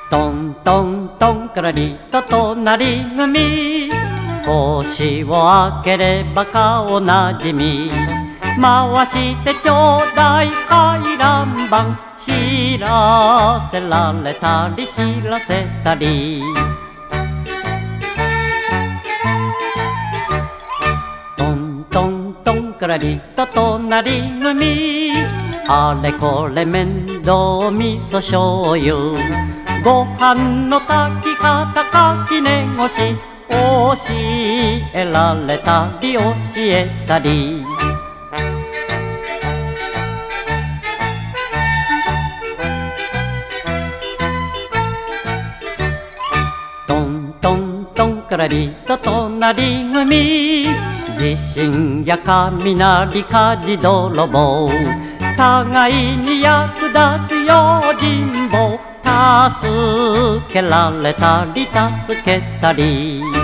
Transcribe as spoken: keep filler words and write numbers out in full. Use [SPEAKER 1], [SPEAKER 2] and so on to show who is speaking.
[SPEAKER 1] トントントンからりと隣組、星を開ければ顔なじみ、回してちょうだい回覧板、知らせられたり知らせたり。トントントンからりと隣組、あれこれ面倒味噌醤油、ご飯の炊き方垣根越し、教えられたり教えたり。トントントンからりと隣組、地震や雷火事泥棒、互いに役立つ用心棒、助けられたり助けたり。